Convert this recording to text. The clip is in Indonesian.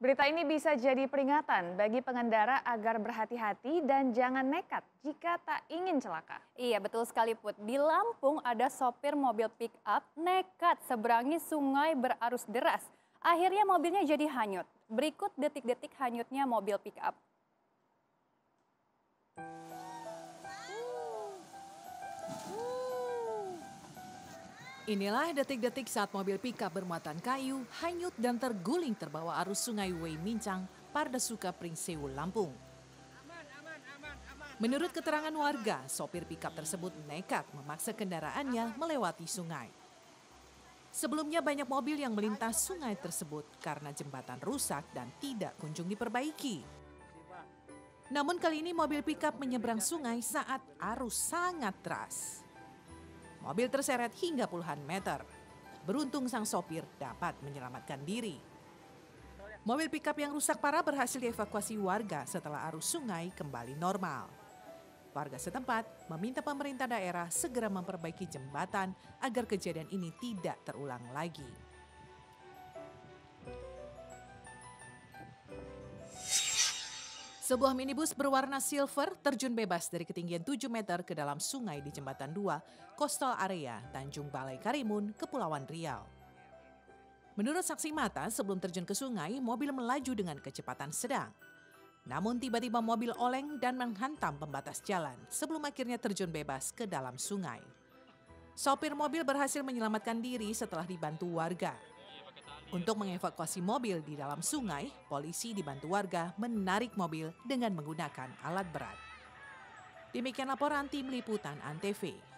Berita ini bisa jadi peringatan bagi pengendara agar berhati-hati dan jangan nekat jika tak ingin celaka. Iya betul sekali Put. Di Lampung ada sopir mobil pick up nekat seberangi sungai berarus deras. Akhirnya mobilnya jadi hanyut. Berikut detik-detik hanyutnya mobil pick up. Inilah detik-detik saat mobil pickup bermuatan kayu hanyut dan terguling terbawa arus sungai Wei Mincang, Pardasuka Pringsewu, Lampung. Menurut keterangan warga, sopir pickup tersebut nekat memaksa kendaraannya melewati sungai. Sebelumnya banyak mobil yang melintas sungai tersebut karena jembatan rusak dan tidak kunjung diperbaiki. Namun kali ini mobil pickup menyeberang sungai saat arus sangat deras. Mobil terseret hingga puluhan meter. Beruntung sang sopir dapat menyelamatkan diri. Mobil pickup yang rusak parah berhasil dievakuasi warga setelah arus sungai kembali normal. Warga setempat meminta pemerintah daerah segera memperbaiki jembatan agar kejadian ini tidak terulang lagi. Sebuah minibus berwarna silver terjun bebas dari ketinggian 7 meter ke dalam sungai di Jembatan 2, Coastal Area, Tanjung Balai Karimun, Kepulauan Riau. Menurut saksi mata, sebelum terjun ke sungai, mobil melaju dengan kecepatan sedang. Namun tiba-tiba mobil oleng dan menghantam pembatas jalan sebelum akhirnya terjun bebas ke dalam sungai. Sopir mobil berhasil menyelamatkan diri setelah dibantu warga. Untuk mengevakuasi mobil di dalam sungai, polisi dibantu warga menarik mobil dengan menggunakan alat berat. Demikian laporan tim liputan ANTV.